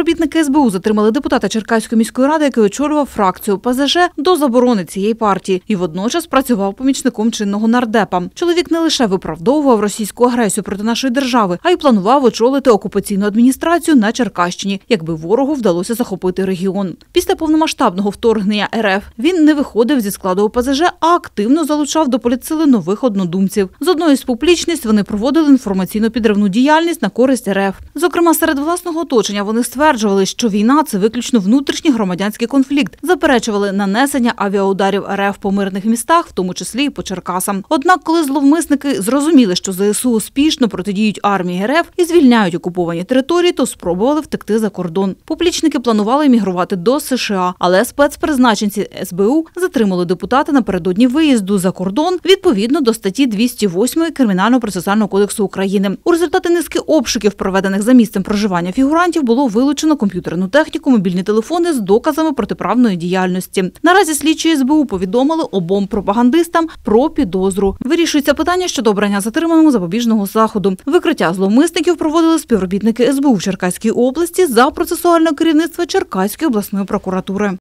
Співробітники СБУ затримали депутата Черкаської міської ради, який очолював фракцію ОПЗЖ до заборони цієї партії і водночас працював помічником чинного нардепа. Чоловік не лише виправдовував російську агресію проти нашої держави, а й планував очолити окупаційну адміністрацію на Черкащині, якби ворогу вдалося захопити регіон. Після повномасштабного вторгнення РФ він не виходив зі складу ОПЗЖ, а активно залучав до політсили нових однодумців. З одної з публічність вони проводили інформаційно-підривну діяльність на користь РФ. Зокрема, серед власного оточення вони стверджували, що війна – це виключно внутрішній громадянський конфлікт. Заперечували нанесення авіаударів РФ по мирних містах, в тому числі і по Черкасам. Однак, коли зловмисники зрозуміли, що ЗСУ успішно протидіють армії РФ і звільняють окуповані території, то спробували втекти за кордон. Публічники планували емігрувати до США, але спецпризначенці СБУ затримали депутата напередодні виїзду за кордон відповідно до статті 208 Кримінально-процесуального кодексу України. У результаті низки обшуків, проведених за місцем проживання фігурантів, було вилучено комп'ютерну техніку, мобільні телефони з доказами протиправної діяльності. Наразі слідчі СБУ повідомили обом пропагандистам про підозру. Вирішується питання щодо обрання затриманому запобіжного заходу. Викриття зловмисників проводили співробітники СБУ в Черкаській області за процесуального керівництва Черкаської обласної прокуратури.